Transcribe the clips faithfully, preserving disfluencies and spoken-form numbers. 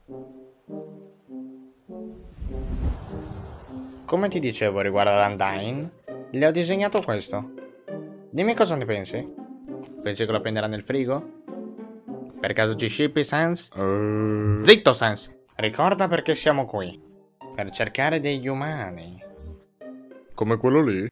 Come ti dicevo riguardo ad Undyne, le ho disegnato questo. Dimmi cosa ne pensi. Pensi che lo appenderà nel frigo? Per caso ci shippi, Sans? Uh... Zitto, Sans! Ricorda perché siamo qui. Per cercare degli umani. Come quello lì?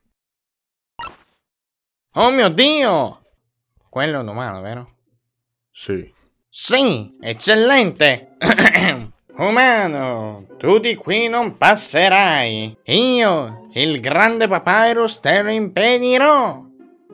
Oh mio Dio! Quello è un umano, vero? Sì. Sì! Eccellente! Umano, tu di qui non passerai. Io, il grande Papyrus, te lo impedirò.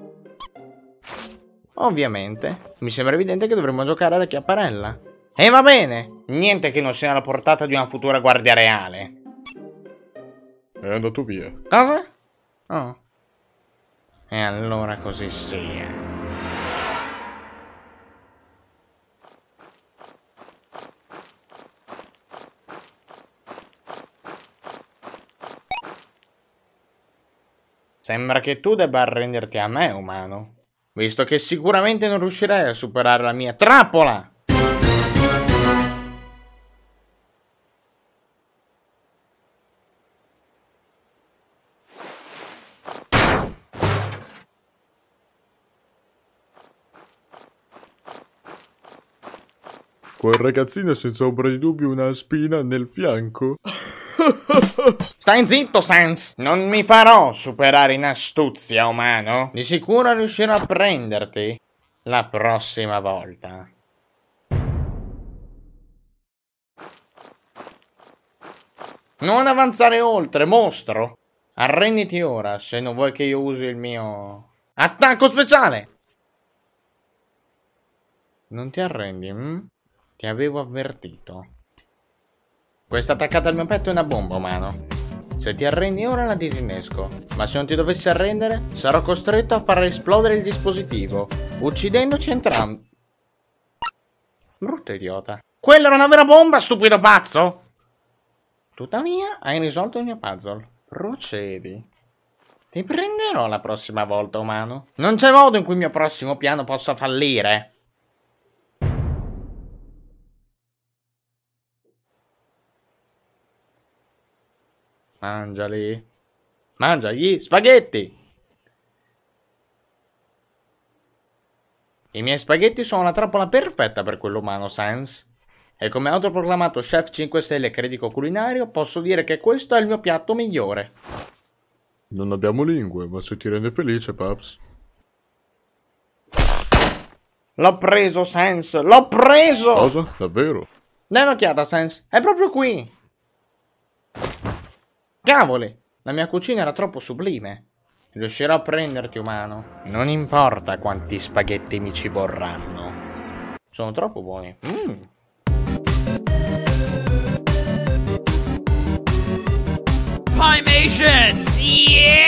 Ovviamente, mi sembra evidente che dovremmo giocare ad acchiapparella. E va bene, niente che non sia alla portata di una futura guardia reale. È andato via. Cosa? Oh. E allora così sia. Sembra che tu debba arrenderti a me, umano, visto che sicuramente non riuscirai a superare la mia trappola! Quel ragazzino è senza ombra di dubbio una spina nel fianco. Stai zitto, Sans! Non mi farò superare in astuzia, umano. Di sicuro riuscirò a prenderti la prossima volta. Non avanzare oltre, mostro! Arrenditi ora, se non vuoi che io usi il mio attacco speciale! Non ti arrendi, hm? Ti avevo avvertito. Questa attaccata al mio petto è una bomba, umano. Se ti arrendi ora la disinnesco, ma se non ti dovessi arrendere sarò costretto a far esplodere il dispositivo, uccidendoci entrambi. Brutto idiota. Quella era una vera bomba, stupido pazzo! Tuttavia, hai risolto il mio puzzle. Procedi. Ti prenderò la prossima volta, umano. Non c'è modo in cui il mio prossimo piano possa fallire. Mangiali. Mangia gli spaghetti. I miei spaghetti sono la trappola perfetta per quell'umano, Sans. E come autoproclamato chef cinque stelle critico culinario, posso dire che questo è il mio piatto migliore. Non abbiamo lingue, ma se ti rende felice, Paps. L'ho preso, Sans. L'ho preso! Cosa? Davvero? Dai un'occhiata, Sans. È proprio qui. Cavoli, la mia cucina era troppo sublime. Riuscirò a prenderti, umano. Non importa quanti spaghetti mi ci vorranno. Sono troppo buoni. Mm. Pymations! Yeah!